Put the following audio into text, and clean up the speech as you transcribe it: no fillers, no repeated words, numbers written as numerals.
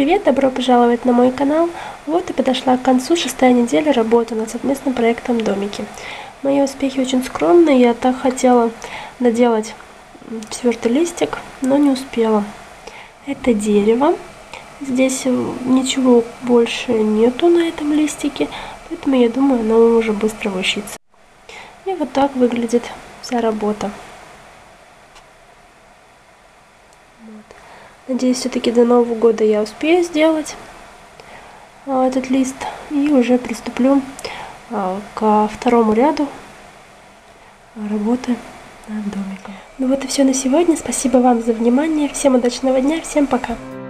Всем привет! Добро пожаловать на мой канал. Вот и подошла к концу 6-я неделя работы над совместным проектом домики. Мои успехи очень скромные. Я так хотела наделать 4-й листик, но не успела. Это дерево. Здесь ничего больше нету на этом листике, поэтому я думаю, оно уже быстро вышьется. И вот так выглядит вся работа. Надеюсь, все-таки до Нового года я успею сделать этот лист и уже приступлю ко второму ряду работы над домиком. Ну вот и все на сегодня. Спасибо вам за внимание. Всем удачного дня. Всем пока.